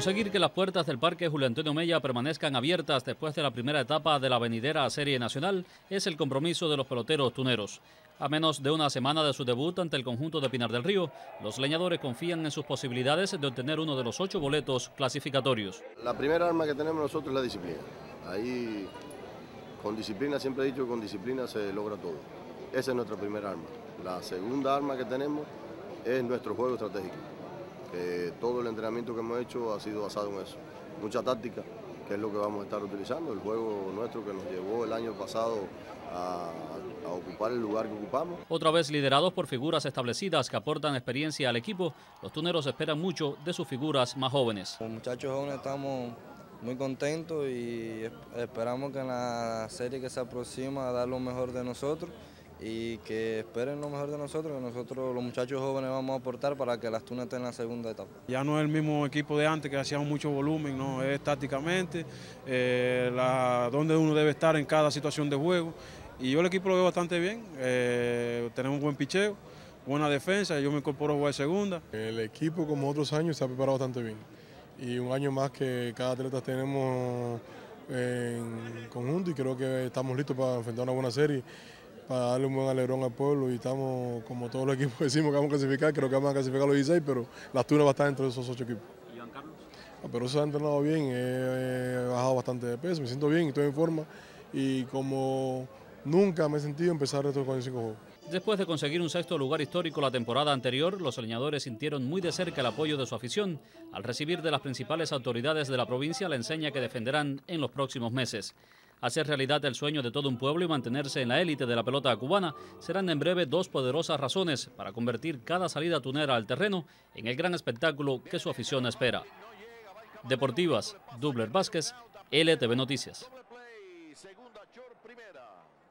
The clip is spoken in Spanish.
Conseguir que las puertas del Parque Julio Antonio Mella permanezcan abiertas después de la primera etapa de la venidera Serie Nacional es el compromiso de los peloteros tuneros. A menos de una semana de su debut ante el conjunto de Pinar del Río, los leñadores confían en sus posibilidades de obtener uno de los 8 boletos clasificatorios. La primera arma que tenemos nosotros es la disciplina. Ahí, con disciplina, siempre he dicho que con disciplina se logra todo. Esa es nuestra primera arma. La segunda arma que tenemos es nuestro juego estratégico. Todo el entrenamiento que hemos hecho ha sido basado en eso. Mucha táctica, que es lo que vamos a estar utilizando. El juego nuestro que nos llevó el año pasado a ocupar el lugar que ocupamos. Otra vez liderados por figuras establecidas que aportan experiencia al equipo, los tuneros esperan mucho de sus figuras más jóvenes. Los muchachos jóvenes estamos muy contentos y esperamos que en la serie que se aproxima a dar lo mejor de nosotros y que esperen lo mejor de nosotros, que nosotros los muchachos jóvenes vamos a aportar para que las Tunas estén en la segunda etapa. Ya no es el mismo equipo de antes que hacíamos mucho volumen, no es tácticamente, donde uno debe estar en cada situación de juego, y yo el equipo lo veo bastante bien, tenemos un buen picheo, buena defensa, yo me incorporo a jugar segunda. El equipo, como otros años, se ha preparado bastante bien y un año más que cada atleta tenemos en conjunto y creo que estamos listos para enfrentar una buena serie, para darle un buen alegrón al pueblo, y estamos, como todos los equipos decimos que vamos a clasificar, creo que vamos a clasificar los 16, pero las Tunas va a estar dentro de esos 8 equipos. ¿Y Juan Carlos? Pero se ha entrenado bien, he bajado bastante de peso, me siento bien y estoy en forma, y como nunca me he sentido empezar estos 45 juegos. Después de conseguir un 6º lugar histórico la temporada anterior, los leñadores sintieron muy de cerca el apoyo de su afición al recibir de las principales autoridades de la provincia la enseña que defenderán en los próximos meses. Hacer realidad el sueño de todo un pueblo y mantenerse en la élite de la pelota cubana serán en breve 2 poderosas razones para convertir cada salida tunera al terreno en el gran espectáculo que su afición espera. Deportivas, Douglas Vázquez, LTV Noticias.